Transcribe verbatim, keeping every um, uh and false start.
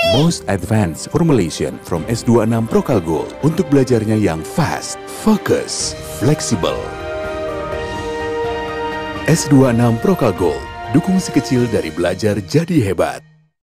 Most Advanced Formulation from S dua puluh enam Prokal Gold untuk belajarnya yang fast, focus, fleksibel. S dua puluh enam Prokal Gold, dukung si kecil dari belajar jadi hebat.